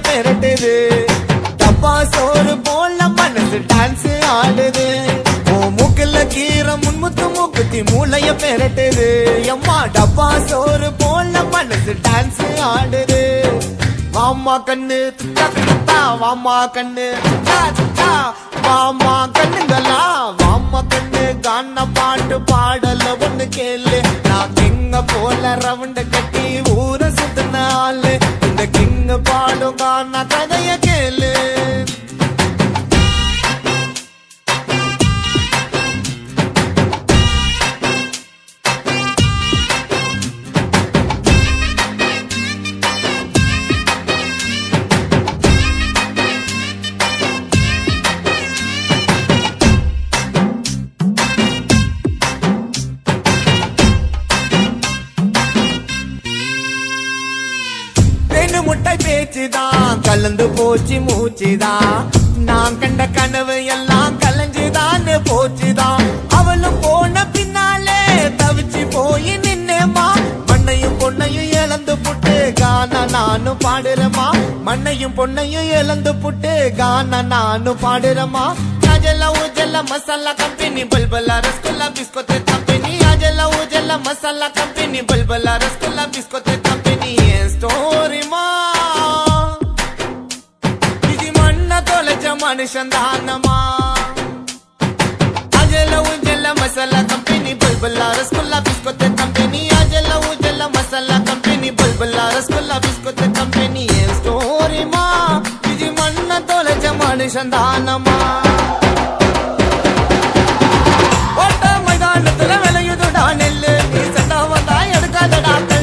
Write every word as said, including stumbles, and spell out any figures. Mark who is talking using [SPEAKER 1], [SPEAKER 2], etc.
[SPEAKER 1] பெரட்டுது டப்பா சோறு போல மனசு டான்ஸ் ஆடுது மூக்குல கீரை முன்முத்து மூக்குத்தி மூளைய பெரட்டுது எம்மா டப்பா சோறு போல மனசு டான்ஸ் ஆடுது வாமா கண்ணு வாமா கண்ணு வாமா கண்ணுங்களா வாமா கண்ணு கான பாட்டு பாடல ஒண்ணு கேளு நான் கிங்க போல ரவுண்ட கட்டி ஊர சுத்தின ஆளு இந்த கிங்க பாடும் கான கதைய கேளு முட்டை பேச்சுதான் கலந்து போச்சு மூச்சுதான் நான் கண்ட கனவு எல்லாம் கலைஞ்சுதான் போச்சுதான் அவளும் போன பின்னாலே தவிச்சு போய் நின்னேமா மண்ணையும் பொண்ணையும் இழந்து புட்டு கான நானும் பாடுறமா மண்ணையும் பொண்ணையும் இழந்து புட்டு கான நானும் பாடுறமா आजला उजला मसाला कंपनी बलबला रसगुल्ला बिस्कुट कंपनी आजला उजला मसाला कंपनी बलबला रसगुल्ला बिस्कुट कंपनी स्टोरी मा इजी मन्ना तोले जमान शंदानमा आजला उजला मसाला कंपनी बलबला रसगुल्ला बिस्कुट कंपनी आजला उजला मसाला कंपनी बलबला रसगुल्ला बिस्कुट कंपनी स्टोरी मा इजी मन्ना तोले जमान शंदानमा मैदान तुला वेल युद्ध डानेल सदा वंदा एडका